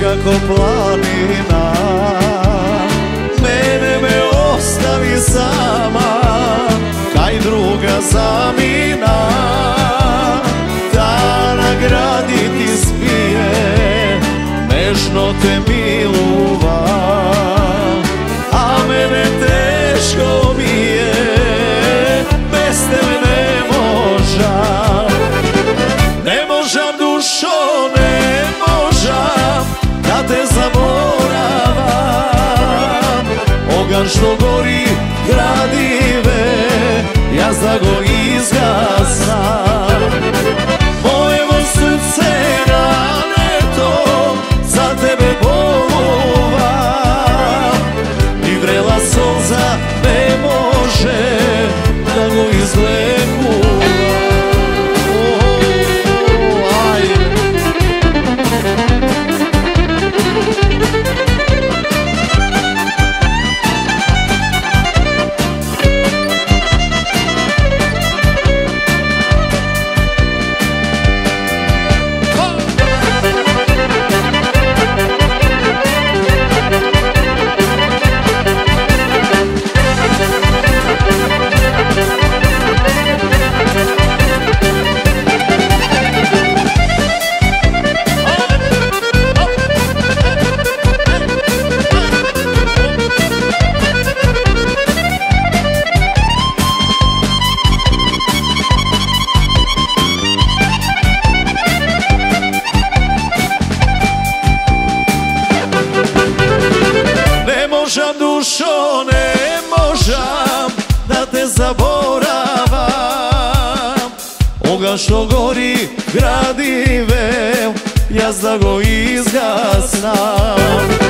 kako planina. Mene me ostavi sama, kaj druga zamina. Ta na gradi ti spije, nežno te miluva, a mene teško bije, bez tebe ne možam. Ne možam dušo, ne možam da te zaboravam. Ogan što gori gradive, ja za go izgasam. Mojevo srce rane to za tebe boluva, i vrela solza ne može da go izlekuva. Možam dušo, ne možam da te zaboravam. Oga što gori gradive, ja za go izgasam.